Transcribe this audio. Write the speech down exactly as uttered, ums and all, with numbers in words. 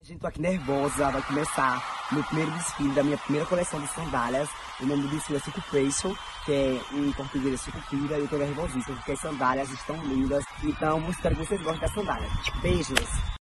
Gente, tô aqui nervosa, vai começar meu primeiro desfile da minha primeira coleção de sandálias. O nome do desfile é Sucupation, que é, em português é sucupira, e eu tô nervosíssima porque as sandálias estão lindas. Então, espero que vocês gostem das sandálias. Beijos!